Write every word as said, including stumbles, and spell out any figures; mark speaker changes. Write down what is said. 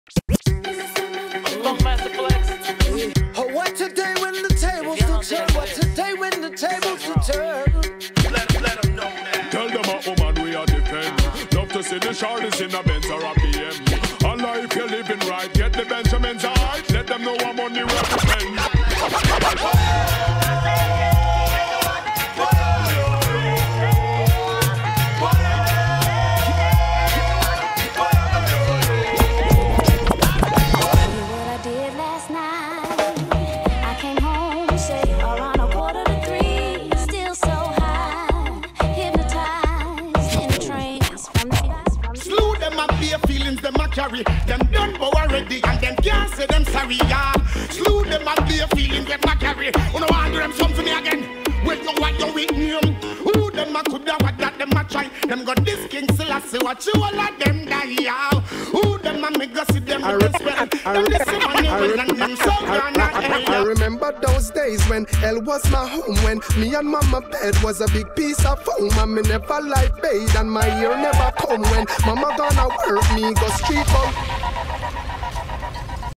Speaker 1: Oh, what today when the tables to turn? What today when the tables to turn?
Speaker 2: Let them, let them know now. Tell them a woman we are defend. Love to see the shorties in a Benz or a B M. Allah, if you're living right, get the Benjamins alright. Let them know I'm on the road to spend.
Speaker 3: Carry them done but already and them can't say them sorry, yeah. Slew them and their feelings them a carry. You know I do them something for me again. Well, you what you with me? Who them a coulda what that them a try? Them got this king still I say what you all of them die, yeah. Who them a make us see them respect? Them listen money well and them so gone at
Speaker 4: I remember those days when hell was my home, when me and mama bed was a big piece of foam, and me never like bathe and my ear never come when mama gonna work me go street out.